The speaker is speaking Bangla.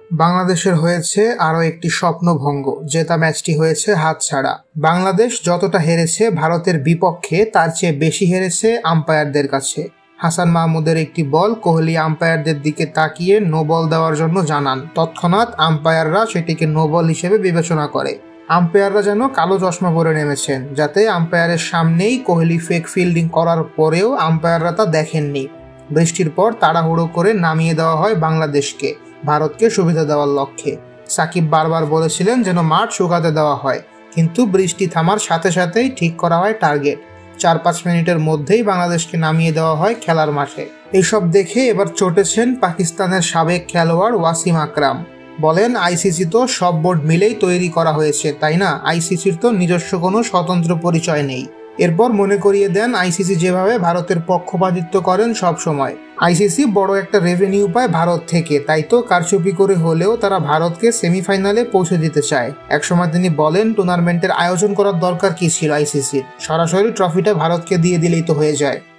বাংলাদেশের হয়েছে আরও একটি স্বপ্নভঙ্গ, জেতা ম্যাচটি হয়েছে হাতছাড়া। বাংলাদেশ যতটা হেরেছে ভারতের বিপক্ষে তার চেয়ে বেশি হেরেছে আম্পায়ারদের কাছে। হাসান মাহমুদের একটি বল কোহলি আম্পায়ারদের দিকে তাকিয়ে নো বল দেওয়ার জন্য জানান, তৎক্ষণাৎ আম্পায়াররা সেটিকে নো বল হিসেবে বিবেচনা করে। আম্পায়াররা যেন কালো চশমা পরে নেমেছেন, যাতে আম্পায়ারের সামনেই কোহলি ফেক ফিল্ডিং করার পরেও আম্পায়াররা তা দেখেননি। বৃষ্টির পর তাড়াহুড়ো করে নামিয়ে দেওয়া হয় বাংলাদেশকে, ভারতকে সুবিধা দেওয়ার লক্ষ্যে। সাকিব বারবার বলেছিলেন যেন মাঠ শুকাতে দেওয়া হয়, কিন্তু বৃষ্টি থামার সাথে সাথেই ঠিক করা হয় টার্গেট। 4-5 মিনিটের মধ্যেই বাংলাদেশকে নামিয়ে দেওয়া হয় খেলার মাঠে। এইসব দেখে এবার চটেছেন পাকিস্তানের সাবেক খেলোয়াড় ওয়াসিম আকরাম। বলেন, আইসিসি তো সব বোর্ড মিলেই তৈরি করা হয়েছে, তাই না? আইসিসির তো নিজস্ব কোনো স্বতন্ত্র পরিচয় নেই। এরপর মনে করিয়ে দেন আইসিসি যেভাবে ভারতের পক্ষপাতিত্ব করেন সব সময়। আইসিসি বড় একটা রেভিনিউ পায় ভারত থেকে, তাই তো কারচুপি করে হলেও তারা ভারতকে সেমিফাইনালে পৌঁছে দিতে চায়। একসময় তিনি বলেন, টুর্নামেন্টের আয়োজন করার দরকার কি ছিল আইসিসির? সরাসরি ট্রফিটা ভারতকে দিয়ে দিলেই তো হয়ে যায়।